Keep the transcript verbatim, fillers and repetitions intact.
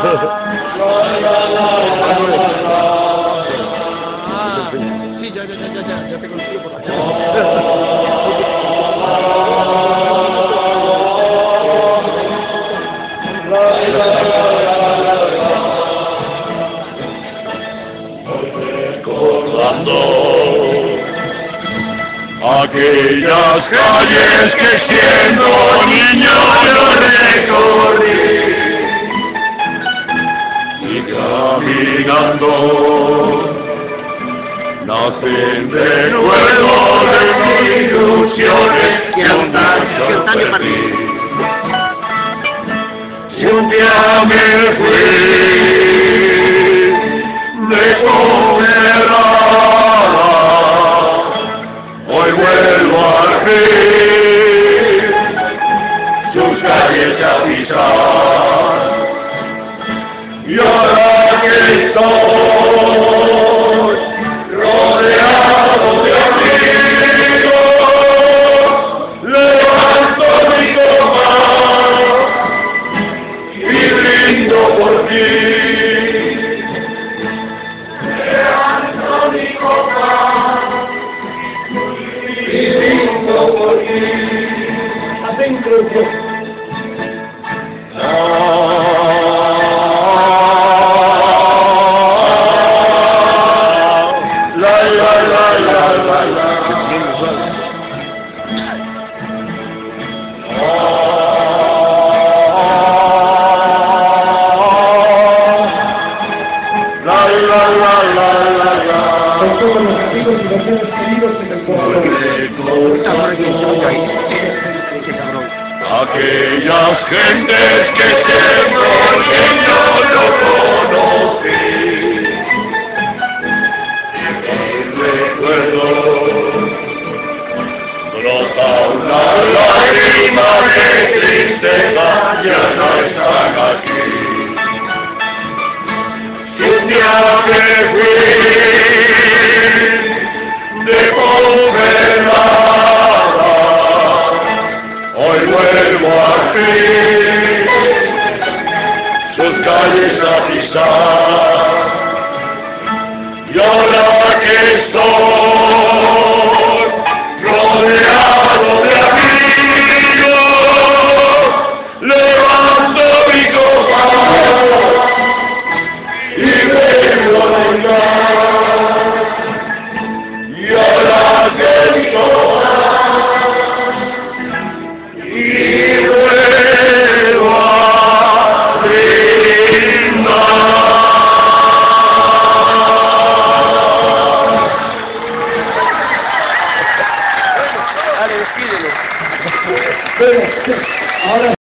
Sí, ya, ya, ya, ya, ya, ya te consigo por acá. Recordando aquellas calles que siendo niño yo recorrí y caminando nacen de nuevo de mis ilusiones que antaño perdí. Si un día me fui de condenada, hoy vuelvo al fin sus calles a pisar. Y ahora que estoy rodeado de amigos, levanto mi copa y brindo por ti. Levanto mi copa y brindo por ti. Adentro yo. La la la la la la. La la la la la la. Con todos los amigos y los seres queridos en el corazón. Aquellas gentes que siempre yo no conocí, recuerdo brota una lágrima de tristeza, ya no están aquí. Si un día me fui de condenada, hoy vuelvo al fin sus calles a pisar. Y ahora que estoy rodeado de amigos, levanto mi copa y vengo a brindar. Y ahora que estoy y vuelvo a brindar. Dale, despídelo. Pero, ahora